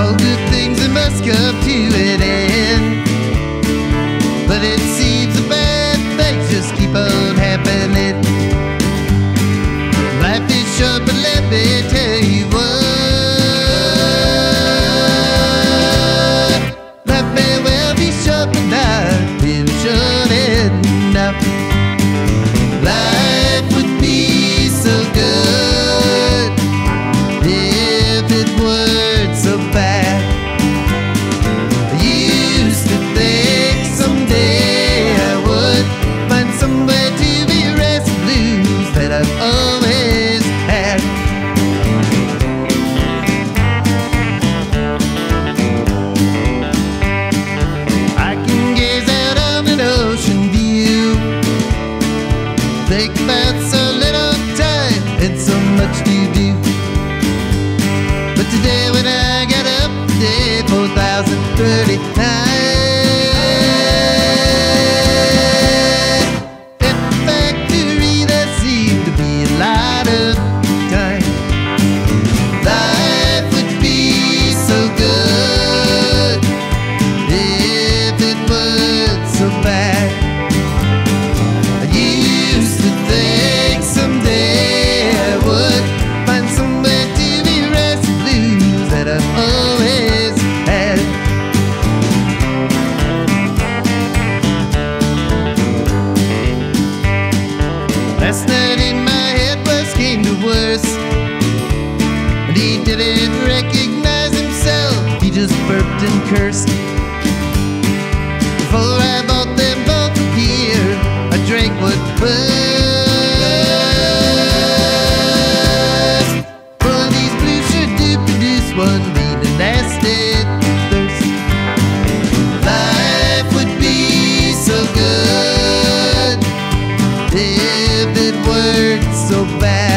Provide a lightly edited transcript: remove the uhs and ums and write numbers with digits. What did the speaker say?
All good things that must come to an end. But it seems the bad things just keep on happening. Life is short, but let me tell you what. Life may well be short, but not been short enough. Life would be so good if it weren't so bad. I used to think someday I would find somewhere to be rest blues that I've always had. I can gaze out on an ocean view, think about so little time and so much to do. But today when I got up, day 4039, at the factory there seemed to be a lot of time. Life would be so good if it weren't so bad. I used to think someday I would find somewhere to be rest blues that I've always had. Last night in my head worst came to worst, and he didn't recognize himself, he just burped and cursed. Before I bought them both a beer, I drank what burst. For these blues sure do produce one bean and nasty thirst. Life would be so good if it weren't so bad.